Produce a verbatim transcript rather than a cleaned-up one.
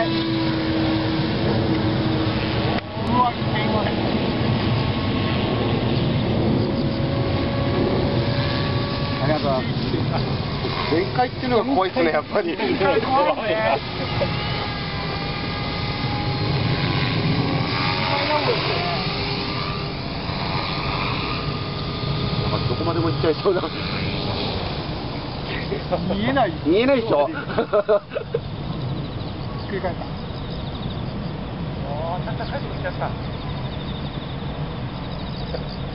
うわ、すごい。 ありがとうございます。限界っていうのが怖いですね、やっぱり。 怖いね。 なんかどこまでも行っちゃいそうな。 見えない。 見えないでしょ。 ひっくり返った。おー、ちゃんと帰ってきちゃった。